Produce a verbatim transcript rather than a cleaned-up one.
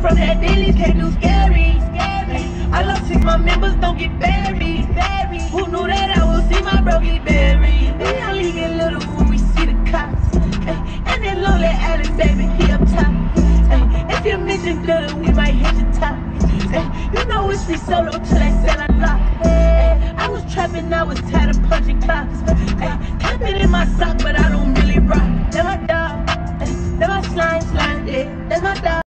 from that Denny's, can't do scary. Scary. I love seeing my members don't get buried. Buried. Who knew that I would see my bro get buried? We only get little when we see the cops. Ay, and that lonely Allen, baby, he up top. Ay, if you mention good, we might hit the top. Ay, you know it's free solo till they sell a lock. Ay, I was trapping, I was tired of punching clocks. Ay, kept it in my sock, but I don't really rock. That's my dog. Ay, that's my slime slime, yeah. That's my dog.